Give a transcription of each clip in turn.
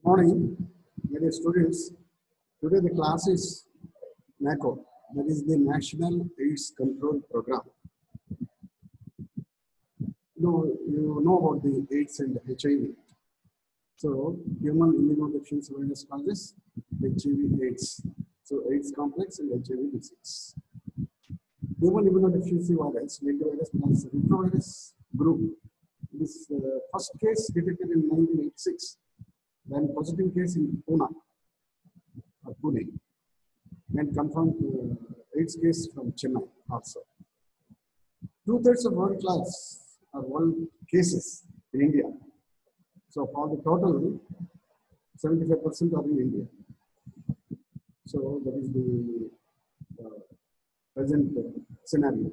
Morning, dear students. Today the class is NACO, that is the National AIDS Control Program. You know about the AIDS and HIV. So, human immunodeficiency virus causes HIV/AIDS. So, AIDS complex and HIV disease. Human immunodeficiency virus, lentivirus plus retrovirus group. This first case detected in 1986. Then positive case in Pune, and confirmed AIDS case from Chennai also. 2/3 of world class are world cases in India. So for the total, 75% are in India. So that is the present scenario.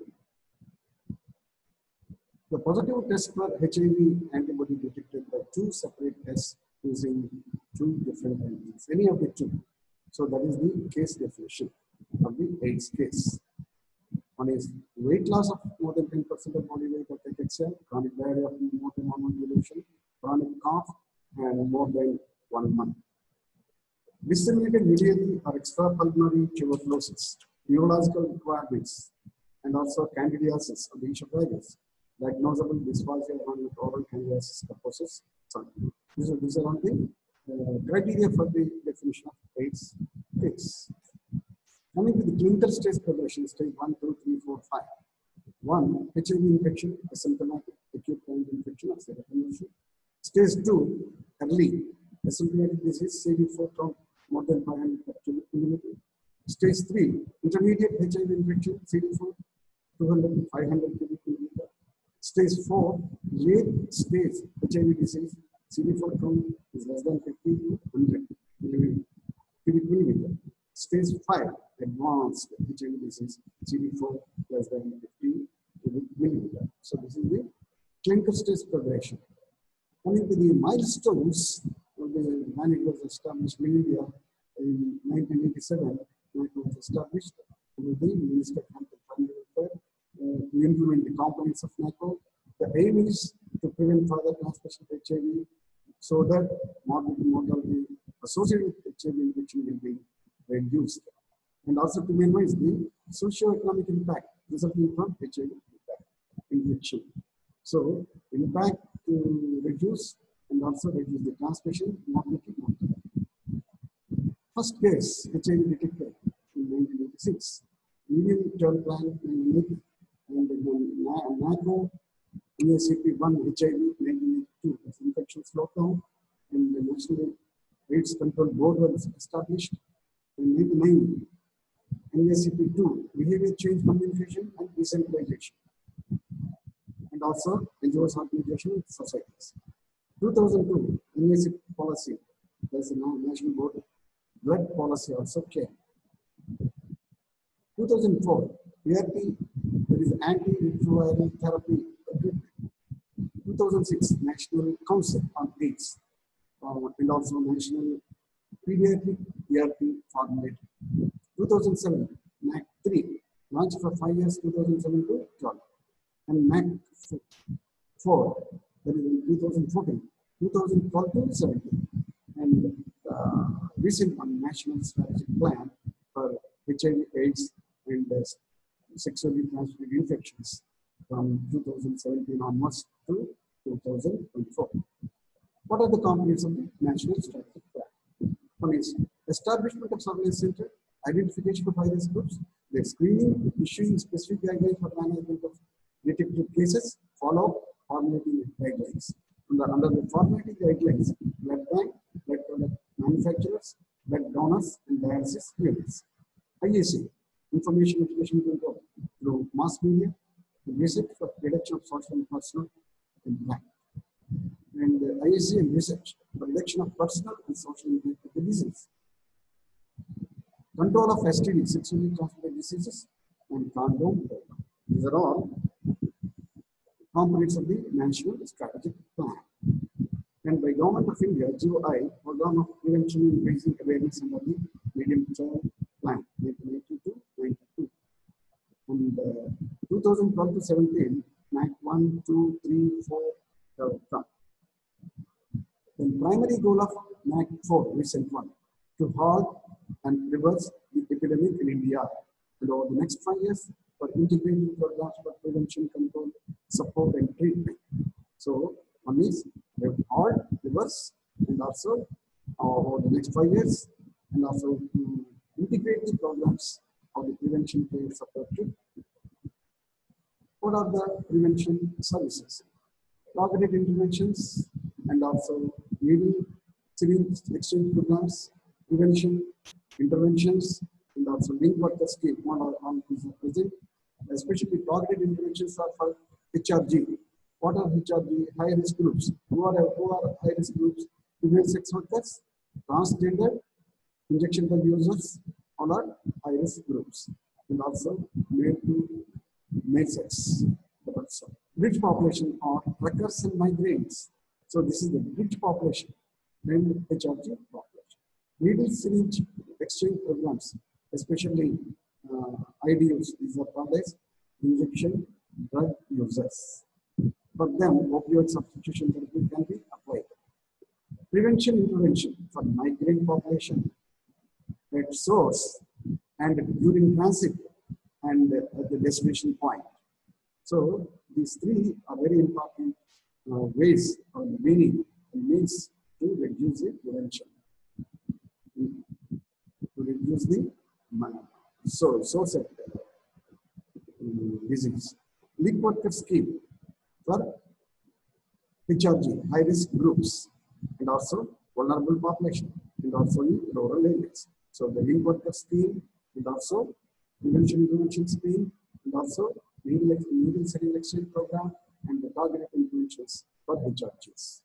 The positive test for HIV antibody detected by 2 separate tests using 2 different antigens, any of the 2. So that is the case definition of the AIDS case. One is weight loss of more than 10% of body weight of cachexia, chronic diarrhea of more than 1 month duration, chronic cough, and more than 1 month. Disseminated medially or extrapulmonary tuberculosis, neurological requirements, and also candidiasis of the esophagus, diagnosable dysphagia on oral candidiasis purposes. These are all the criteria for the definition of AIDS case. Coming to the clinical stage progression, stage 1, 2, 3, 4, 5. 1, HIV infection, asymptomatic acute chronic infection of serotonin. Stage 2, early asymptomatic disease, CD4 count more than 500 per cubic millimeter. Stage 3, intermediate HIV infection, CD4 200 to 500 cubic millimeter. Stage 4, late stage HIV disease, CD4 count is less than 50 to 100 cubic millimeter. Stage 5, advanced HIV disease, CD4 less than 50 cubic millimeter. So this is the clinical stage progression. Coming to the milestones of the when it was established in India in 1987, when it was established with the Minister of Health and Family Welfare to implement the components of NACO. The aim is to prevent further transmission of HIV so that mortality associated with HIV infection will be reduced, and also to minimize the socio-economic impact resulting from HIV infection. So, impact to reduce and also reduce the transmission, mortality. First case HIV detected in 1986. Medium term plan and NACO NACP1 HIV 1982 as infection slowdown, and the National AIDS Control Board was established. In 1999, NACP2, behavior change communication and decentralization, and also NGOs organization and societies. 2002, NACP policy, there's a national board, blood policy also came. 2004, ART, that is antiretroviral therapy agreement. 2006, National Council on AIDS, and also National Pediatric ERP formulated. 2007, NAC 3, launched for 5 years, 2007 to 12. And NAC 4, that is in 2014, 2012 to 17. And recent one, National Strategic Plan for HIV, AIDS, and sexually transmitted infections from 2017 onwards to 2024. What are the components of the National Strategic Plan? One is establishment of surveillance center, identification of high-risk groups, the screening, issuing specific guidelines for management of detected cases, follow-up, formulating guidelines. Under the formulating guidelines, blood bank, blood product manufacturers, blood donors, and dialysis units. IAC, information education control through mass media, research for reduction of social and personal impact. And IAC and research for reduction of personal and social impact of the disease. Control of STD, sexually transmitted diseases, and condom program. These are all components of the National Strategic Plan. And by Government of India, GOI, Program of Prevention and Raising Awareness under the Medium Term Plan, 1982-92. And 2012 to 17, NAC 1, 2, 3, 4 come. The primary goal of NAC 4, recent one, to halt and reverse the epidemic in India. And over the next 5 years, for integrated programs for prevention, control, support, and treatment. So, one is halt, reverse, and also over the next 5 years, and also to integrate the programs of the prevention, care, support, treatment. What are the prevention services? Targeted interventions and also leading syringe exchange programs, prevention, interventions, and also link worker scheme. One on present, especially targeted interventions are for HRG. What are HRG? High risk groups. Who are high risk groups? Female sex workers, transgender, injection drug users, all are high risk groups, and also male to male sex. But also bridge population are truckers and migrants. So this is the bridge population and HRG population. Needle syringe exchange programs, especially IDUs, these are called as injection drug users. For them, opioid substitution therapy can be applied. Prevention intervention for migrant population at source and during transit and at the destination point. So these three are very important ways or meaning and means to reduce the prevention, to reduce the source of disease. Link worker scheme for HRG, high risk groups, and also vulnerable population, and also in rural areas. So the link worker scheme, and also prevention intervention scheme, and also needle syringe exchange program, and the targeted interventions for HRGs.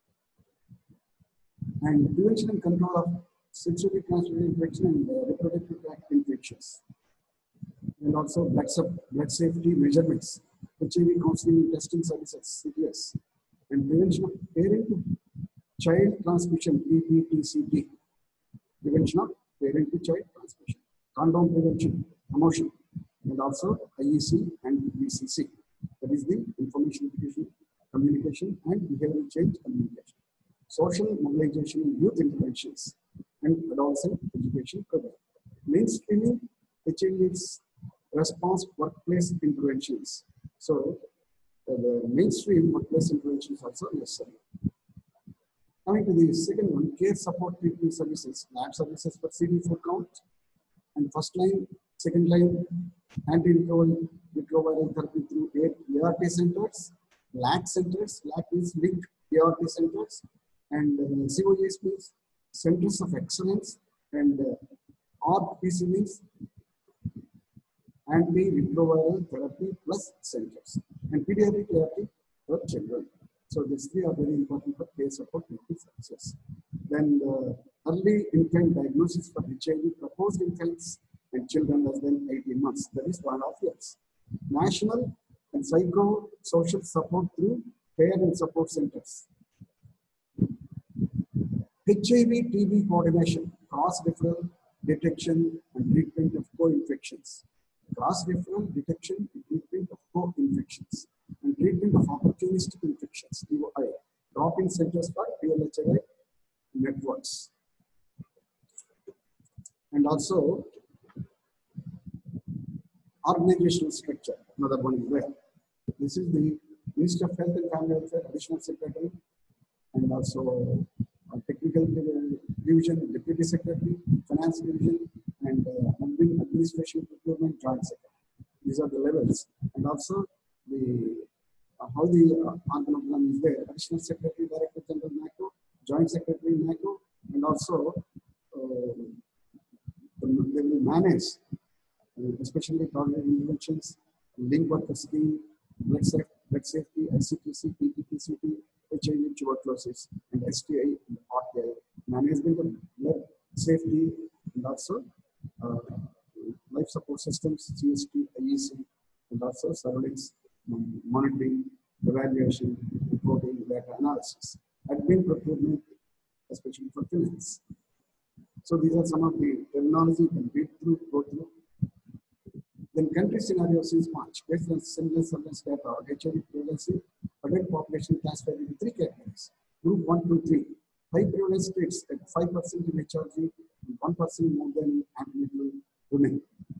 And prevention and control of sexually transmitted infection and reproductive tract infections. And also blood safety measurements, HIV counseling and testing services, CTS, and prevention of parent to child transmission, PPTCT, prevention of parent to child transmission, condom prevention, promotion, and also IEC and VCC, that is the information education, communication, and behavioral change communication, social mobilization and youth interventions, and adolescent education program. Mainstreaming HIV/AIDS response workplace interventions. So the mainstream workplace interventions also necessary. Coming to the second one, care support treatment services, lab services for CD4 count, and first line, second line, antiretroviral therapy through ART centers, LAC centers, LAC is linked ART centers, and COEs means centers of excellence, and RPC means antiretroviral therapy plus centers, and pediatric therapy for children. So these three are very important for care support treatment services. Then the early infant diagnosis for HIV proposed infants and children less than 18 months, that is 1.5 years. National and psycho-social support through care and support centers. HIV/TB coordination, cross-referral detection and treatment of co-infections. Cross-referral detection and treatment of co-infections, and treatment of opportunistic infections, DOI, drop-in centers for PLHI networks. And also organizational structure, another one is there. This is the Ministry of Health and Family Welfare, Additional Secretary, and also Technical Division, Deputy Secretary, Finance Division, and Administration Procurement Joint Secretary. These are the levels. And also the how the organogram is there. Additional Secretary, Director General NACO, Joint Secretary NACO, and also they will manage especially targeted interventions, link worker scheme, blood safety, ICTC, PPTCT, HIV tuberculosis, and STI and RTI, management of blood safety, and also life support systems, CST, IEC, and also surveillance, monitoring, evaluation, reporting, data analysis, admin procurement, especially for finance. So these are some of the terminology you can read through, go through. Then country scenario since March, based on similar surveillance data, HIV prevalence, adult population classified into 3 categories. Group 1 to 3, high prevalence states at 5% in HRG and 1% more than antenatal women.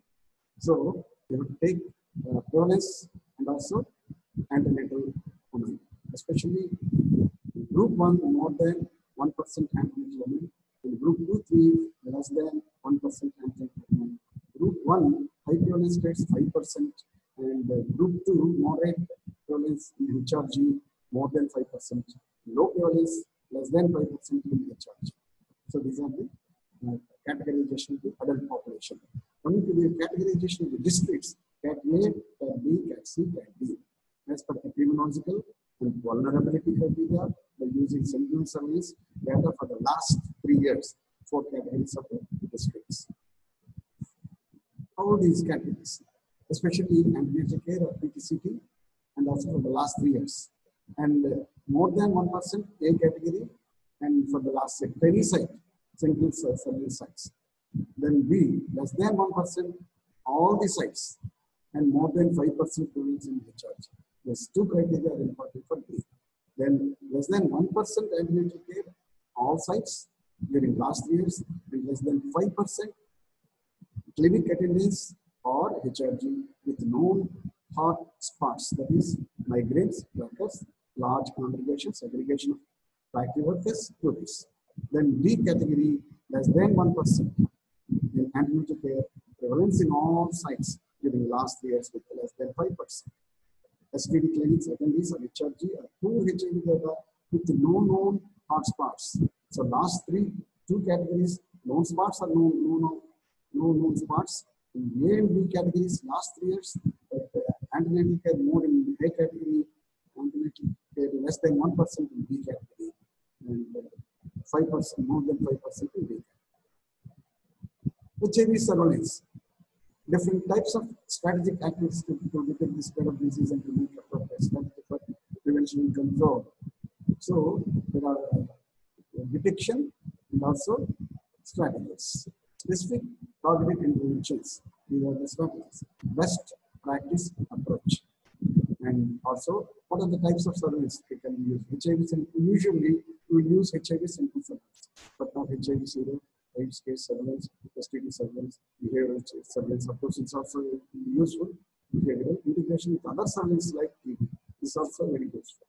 So you have to take prevalence and also antenatal women, especially group 1 more than 1% antenatal women, in group 2, 3 less than 1% antenatal women. Group 1 high prevalence states 5%, and group 2 moderate prevalence in HRG more than 5%, low prevalence less than 5% in HRG. So these are the categorization of the adult population. Coming to the categorization of the districts, Cat A, Cat B, Cat C, Cat D. As per epidemiological and vulnerability criteria, by using sentinel surveys data for the last 3 years, 4 categories of the districts. How are these categories? Especially antenatal care or PTCT, and also for the last 3 years. And more than 1% A category, and for the last set, any site, sentinel surveillance sites. Then B, less than 1%, all the sites, and more than 5% prevalence in HRG. These 2 criteria are important for B. Then less than 1% antenatal care, all sites during last 3 years, and less than 5% clinic attendance or HRG with known hot spots, that is migrants, workers, large congregations, segregation of factory workers, tourists. Then D category, less than 1% in antenatal care, prevalence in all sites during last 3 years with less than 5%. STD clinics, attendees of HRG are poor HIV data with no known hotspots. So last 2 categories, known spots are no known spots. In A and B categories, last 3 years, antenatal care more in A category, antenatal care less than 1% in B category, and 5%, more than 5% in B category. HIV surveillance. Different types of strategic activities to detect the spread of disease and to make appropriate strategy for prevention and control. So there are detection and also strategies. Specific targeted interventions. These are the strategies. Best practice approach. And also, what are the types of surveillance we can use? HIV, usually we use HIV sample surveillance, but not HIV zero, AIDS case surveillance, STD surveillance, behavioral surveillance. Of course, it's also useful. Behavioral integration with other surveillance like TB is also very useful.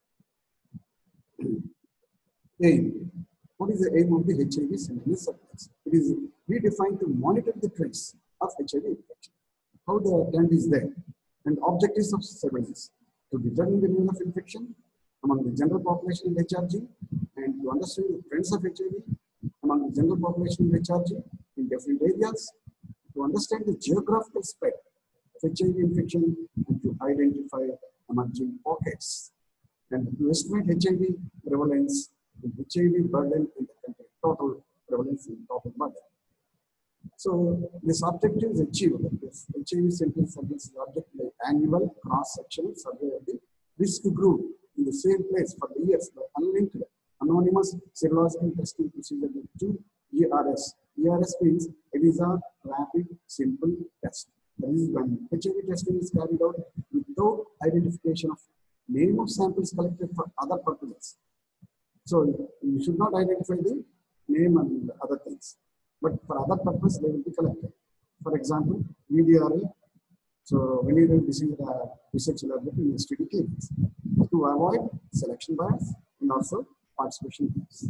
Aim. What is the aim of the HIV sentinel surveillance? It is redefined to monitor the trends of HIV infection. How the trend is there, and objectives of surveillance to determine the level of infection among the general population in HRG, and to understand the trends of HIV among the general population in HRG in different areas, to understand the geographical spread of HIV infection, and to identify emerging pockets, and to estimate HIV prevalence and HIV burden in the country, total prevalence in total burden. So this objective is achieved. This HIV sentinel surveillance is object by annual cross-sectional survey of the risk group in the same place for the years by unlinked anonymous serological testing procedure to ERS. ERS means it is a rapid, simple test. That is when HIV testing is carried out without identification of name of samples collected for other purposes. So you should not identify the name and other things, but for other purpose they will be collected. For example, VDRL, so venereal disease research laboratory in STD clinics, to avoid selection bias and also participation bias.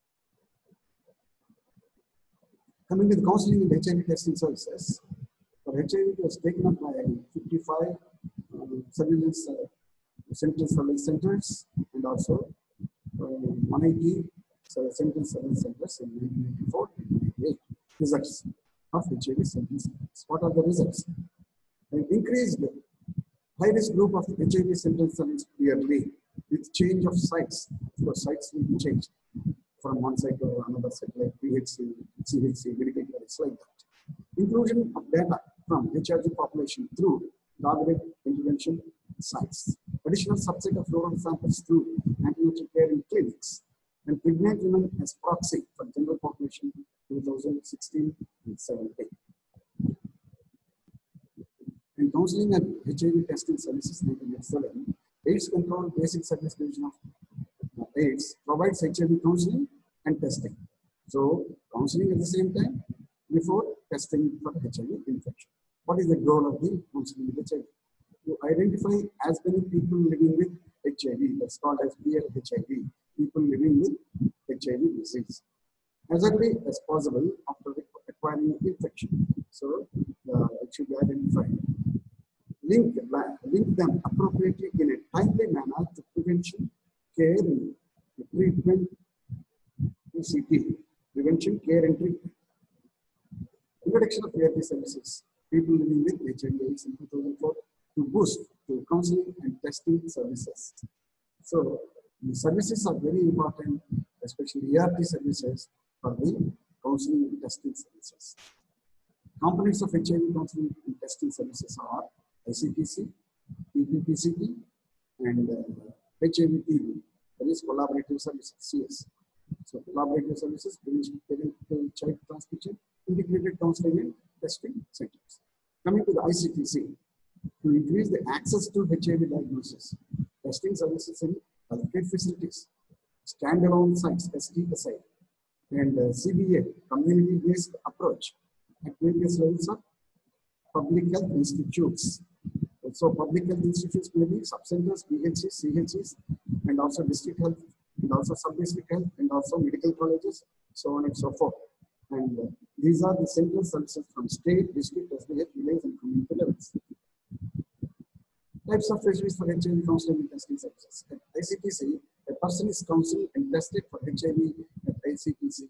Coming to the counseling and HIV testing services, for HIV it was taken up by 55 surveillance sentinel surveillance centers and also 180 sentinel surveillance centers in 1994 and 1998. Results of HIV sentinel surveillance. What are the results? An increased high-risk group of HIV sentinel surveillance yearly with change of sites. Of course, sites will be changed from one site to another site, like PHC, CHC, medical clinics, like that. Inclusion of data from HRG population through targeted intervention sites. Additional subset of rural samples through antenatal care in clinics, and pregnant women as proxy for general population 2016 and 17. In counseling and HIV testing services 1987, AIDS Control Basic Service Division of AIDS provides HIV counseling and testing. So counseling at the same time before testing for HIV infection. What is the goal of the counseling with HIV? To identify as many people living with HIV, that's called as real HIV, people living with HIV disease, as early as possible after acquiring infection. So it should be identified. Link them appropriately in a timely manner to prevention, care, and treatment, PCT, prevention, care, and treatment. Introduction of ART services, people living with HIV/AIDS in 2004 to boost to counseling and testing services. So the services are very important, especially ART services for the counseling and testing services. Components of HIV counseling and testing services are ICPC, PPPCT, and HIV-TB, that is collaborative services, CS. So collaborative services, parent-child transmission, integrated counseling and testing centers. Coming to the ICPC, to increase the access to HIV diagnosis, testing services in healthcare facilities, standalone sites, STSI, and CBA, community-based approach at various levels of public health institutes. So public health institutes may be sub-centers, PHCs, CHCs, and also district health, and also sub-district health, and also medical colleges, so on and so forth. And these are the central services from state, district, SDH, village, and community levels. Types of facilities for HIV counseling and testing services. At ICPC, a person is counseled and tested for HIV at ICPC.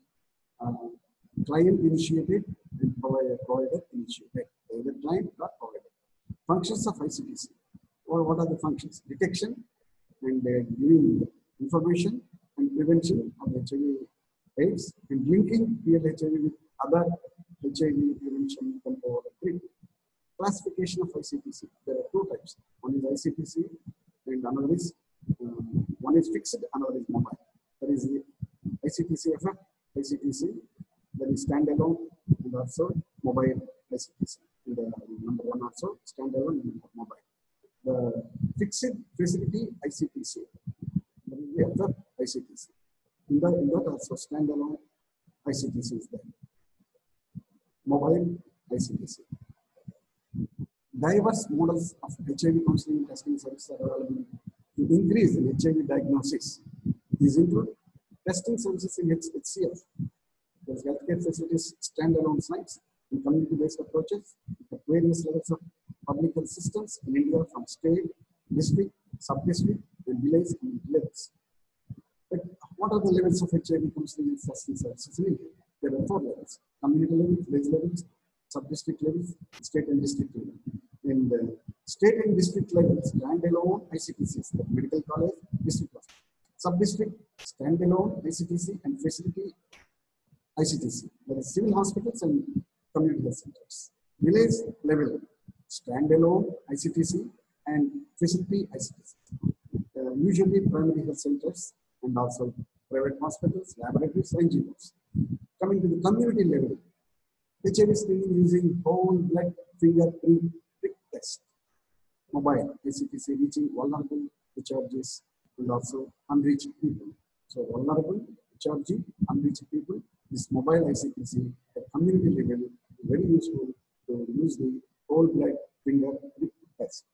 Client initiated and provider initiated. Either client or provider. Functions of ICPC. Or what are the functions? Detection and giving information and prevention of HIV/AIDS, and linking PLHIV with other HIV prevention control and treatment. Classification of ICPC. There are two types. One is ICPC and another is one is fixed, another is mobile. That is the ICPC-FF, ICPC, that is standalone, and also mobile ICPC. And number one also standalone and mobile. The fixed facility ICPC, that is the FF ICPC. In that also standalone ICPC is there. Mobile ICPC. Diverse models of HIV counseling and testing services are available to increase in HIV diagnosis. These include testing services in HCF, there's healthcare facilities, standalone sites, and community-based approaches at various levels of public health systems in India, from state, district, sub-district, and village and levels. But what are the levels of HIV counseling and testing services in India? There are 4 levels: community level, village levels, sub-district levels, state and district level. In the state and district levels, standalone ICPCs, the medical college, district hospital. Sub-district, standalone ICTC and facility ICTC, that is civil hospitals and community health centers. Village level, standalone ICTC and facility ICTC. Usually primary health centers and also private hospitals, laboratories, NGOs. Coming to the community level, HIV screening using whole blood fingerprint prick test. Mobile ICTC reaching vulnerable HRGs and also unreached people. So vulnerable, HRG, unreached people. This mobile ICTC at community level is very useful to use the whole blood fingerprint test.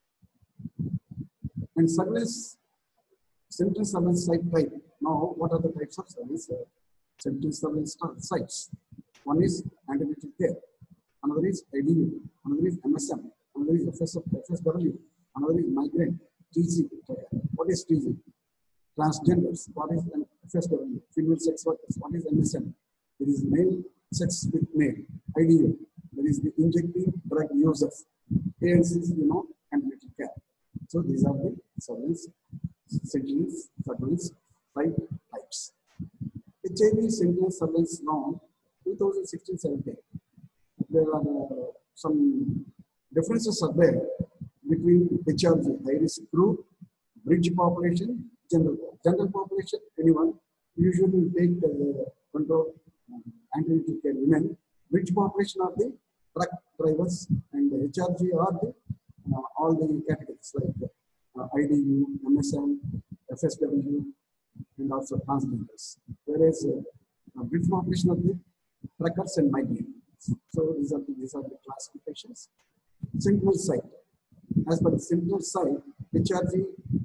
And surveillance, central surveillance site type. Now, what are the types of surveillance? Central surveillance sites. One is antenatal care, another is IDU, another is MSM, another is FSW, another is migrant, TG. What is TG? Transgenders. What is an FSW? Female sex workers. What is MSM? It is male sex with male. IDU. That is the injecting drug users. ANCs, antenatal care. So these are the surveillance, surveillance site types. HIV central surveillance norm 2016-17. There are some differences are there between HRG, high risk group, bridge population, general population, anyone. Usually take control antenatal care women. Bridge population are the truck drivers, and the HRG are the all the categories like IDU, MSM, FSW, and also transgenders. Whereas brief population of the truckers and migrants. So these are the classifications. Sentinel site. As per the Sentinel site, HRG,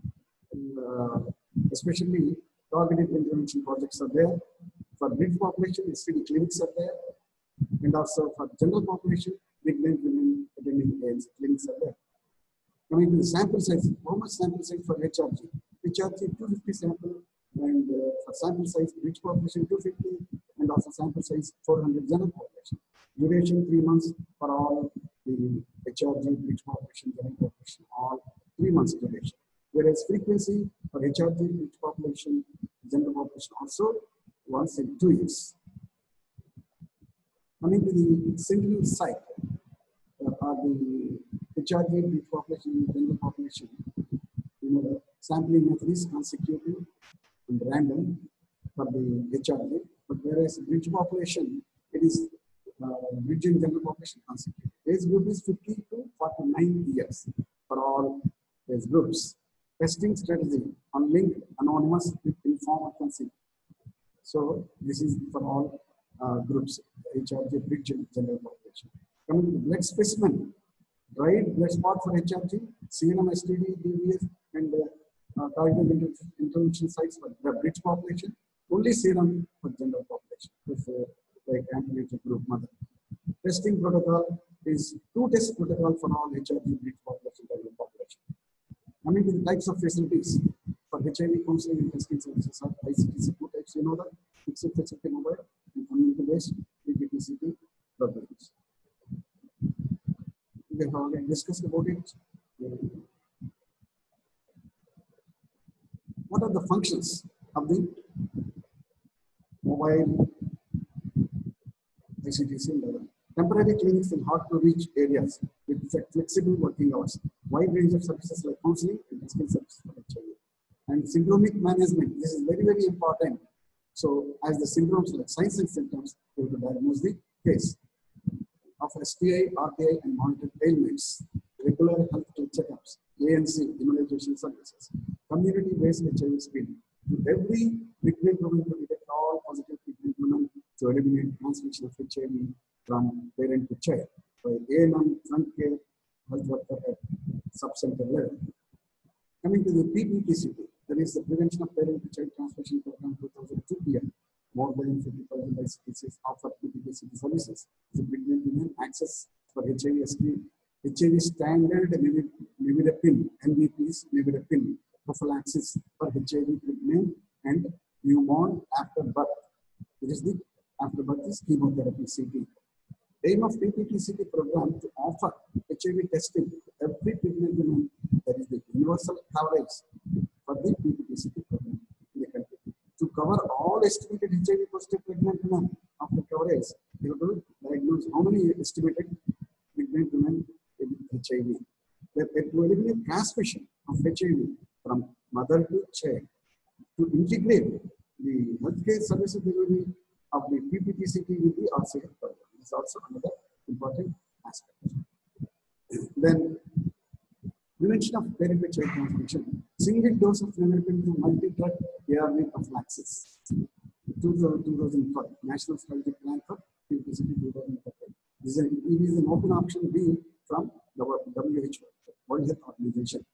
especially targeted intervention projects are there. For bridge population, STD clinics are there. And also for general population, pregnant women attending AIDS clinics are there. Coming to the sample size, how much sample size for HRG? HRG 250 sample, and for sample size, bridge population 250, and also sample size 400 general population. Duration 3 months for all the HRG, bridge population, general population, all 3 months duration. Whereas frequency for HRG, bridge population, general population also once in 2 years. Coming to the single site, are the HRG, bridge population, general population. The sampling method is consecutive and random for the HRG, but whereas bridge population, it is bridge in general population consecutive. Age group is 50 to 49 years for all age groups. Testing strategy on linked anonymous with informed consent. So this is for all groups, HRG, bridge in general population. Coming to the blood specimen, dried blood spot for HRG, CNM, STD, DBS, and targeted intervention sites for the bridge population, only serum for general population, like antenatal group mother. Testing protocol is 2 test protocol for all HRG, bridge population, general population. Coming to the types of facilities for HIV counseling and testing services are ICTC, 2 types, you know that, fixed facility mobile and community based PPTCT programs. We have already discussed about it. What are the functions of the mobile ICTC level? Temporary clinics in hard to reach areas with flexible working hours, wide range of services like counseling and testing services for HIV. And syndromic management, this is very, very important. So as the syndromes like signs and symptoms, they will diagnose the case of STI, RTI, and monitored ailments, regular health checkups, ANC, immunization services, community-based HIV screening. To every pregnant woman to detect all positive pregnant women to eliminate transmission of HIV from parent to child by ANM, front care, health worker at sub-center level. Coming to the PPTCT, that is the Prevention of Parent to Child Transmission Program 2002 PM. More than 50,000 ICTCs offer PPTCT services to pregnant women access for HIV screening. HIV standard nevirapine, NVPs, nevirapine prophylaxis for HIV pregnant and newborn after birth. It is the after birth is chemotherapy CT. Aim of PPTCT program to offer HIV testing to every pregnant woman, that is the universal coverage for the PPTCT program in the country. To cover all estimated HIV positive pregnant women after coverage, you have to diagnose how many estimated pregnant women with HIV. To eliminate transmission of HIV from mother to child, to integrate the healthcare services delivery of the PPTCT with the RCH program. This is also another important aspect. Then, prevention of parent-to-child transmission. Single dose of nevirapine to multi-drug ARV prophylaxis. 2005 National Strategic Plan for PPTCT 2013. It is an open option B from the WHO, World Health Organization.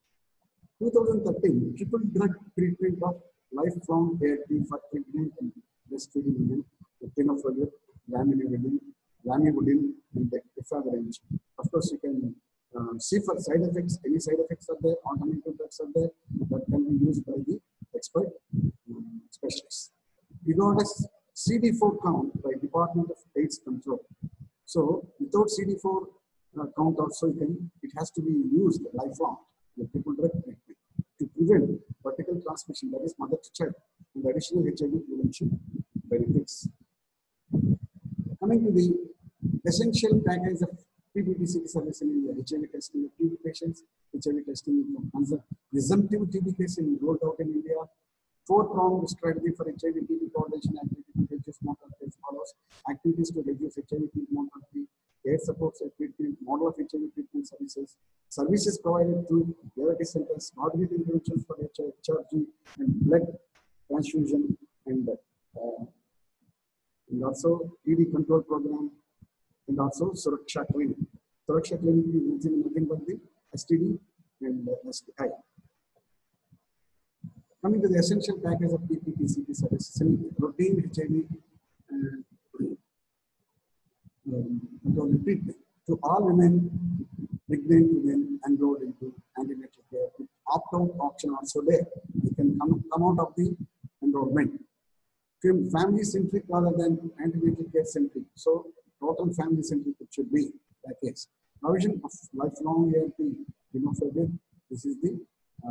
2013 triple drug treatment of lifelong ARV for pregnant and breastfeeding women with tenofovir, lamivudine, and efavirenz. Of course, you can see for side effects. Any side effects are there, alternative drugs are there that can be used by the expert specialists. We got a CD4 count by Department of AIDS Control. So without CD4 count also, it has to be used lifelong with triple drug treatment to prevent vertical transmission, that is mother to child, and additional HIV prevention benefits. Coming to the essential package of PPTCT service in India, HIV testing of TB patients, HIV testing of presumptive TB case rolled out in India. 4-pronged strategy for HIV TB coordination activity to reduce mortality as follows: activities to reduce HIV TB mortality, care supports and treatment, model of HIV treatment services provided through ART centers, targeted interventions for HRG and blood transfusion, and and also ED control program, and also Suraksha Clinic. Suraksha Clinic is nothing but the STD and STI. Coming to the essential package of PPTCP services, routine HIV and control treatment. To all women, pregnant women enrolled into antenatal care with opt-out option also there. You can come out of the enrollment. Family centric rather than antenatal care centric. So total family centric it should be that case. Provision of lifelong ART hemophilia. This is the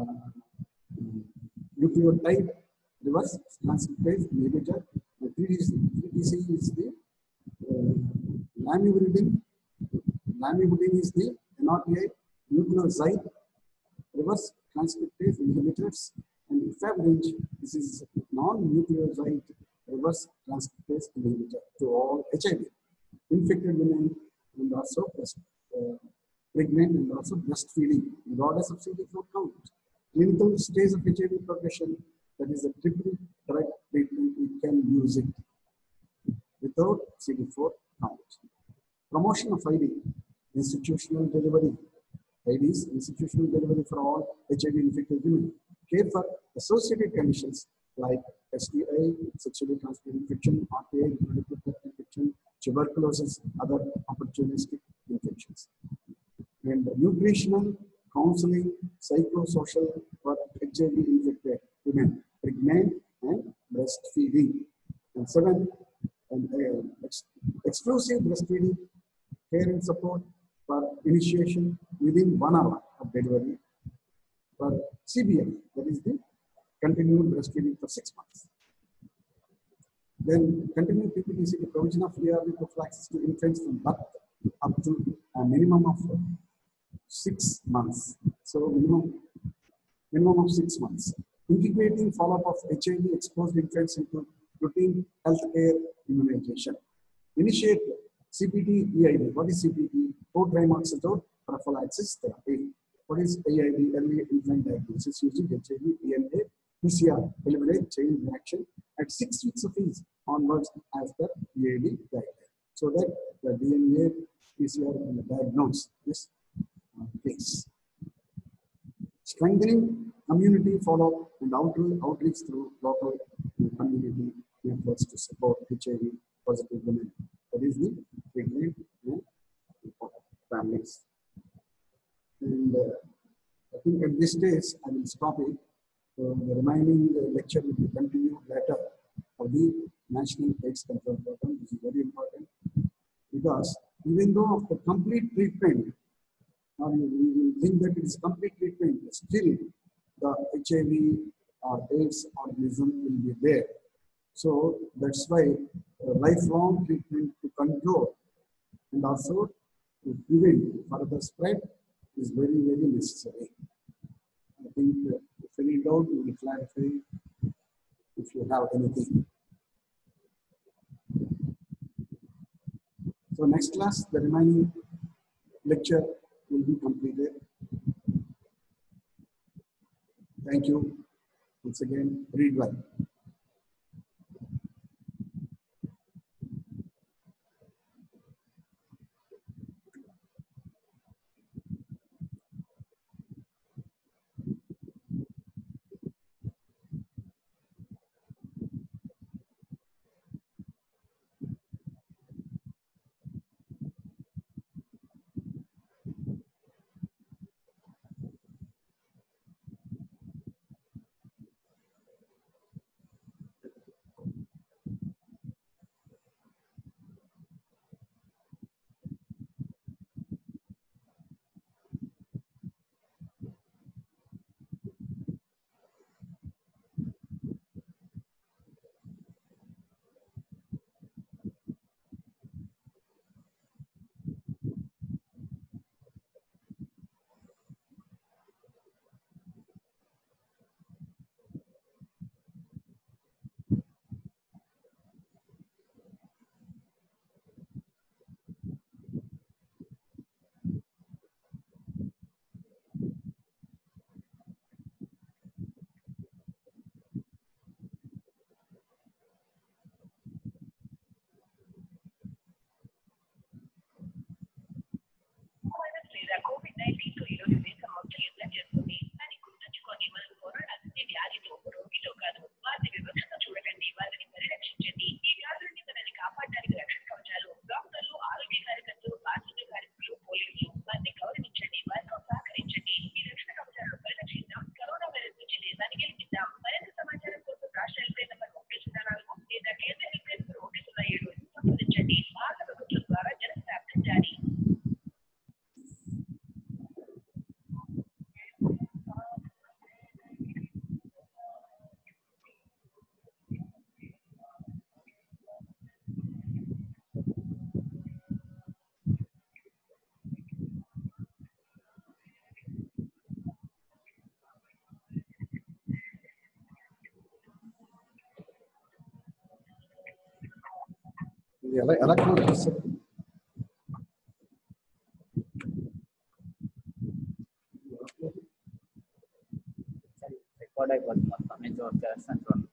nucleotide reverse transcriptase inhibitor. The 3DC is the lamivudine. Lamivudine is the NRTA nucleoside reverse transcriptase inhibitors, and efavirenz, this is non-nucleoside reverse transcriptase inhibitor to all HIV, infected women, and also pregnant, and also breastfeeding, regardless of CD4 count. Clinical stage of HIV progression, that is a triple drug treatment, we can use it without CD4 count. Promotion of ID, institutional delivery. IDs, institutional delivery for all HIV infected women. Care for associated conditions like STI, sexually transmitted infection, RTA, reproductive infection, tuberculosis, other opportunistic infections. And nutritional, counseling, psychosocial for HIV infected women, pregnant and breastfeeding. And 7, exclusive breastfeeding care and support for initiation within 1 hour of delivery for CBF, that is the continued breastfeeding for 6 months. Then continued PPTC, the provision of ARV prophylaxis to infants from birth up to a minimum of 6 months. So minimum of 6 months. Integrating follow-up of HIV exposed infants into routine healthcare immunization. Initiate CPT EID. What is CPT? Co-triamoxazole prophylaxis therapy. What is AID? Early infant diagnosis using HIV, DNA, PCR, eliminate chain reaction at 6 weeks of age onwards as per EID guideline. So that the DNA, PCR will diagnose this case. Strengthening community follow-up and outreach through local community networks to support HIV positive women. That is the pregnant and families. And I think at this stage I will stop it. The remaining lecture will be continued later for the National AIDS Control Program. This is very important because even though of the complete treatment, you will think that it is complete treatment, still the HIV or AIDS organism will be there. So that's why lifelong treatment to control and also to prevent further spread is very, very necessary. I think if any doubt, you will clarify if you have anything. So next class, the remaining lecture will be completed. Thank you. Once again, read well. ఎలా close చేస్తారు? Record అయిపోతుంది మొత్తం. నేను చేస్తాను చూడండి.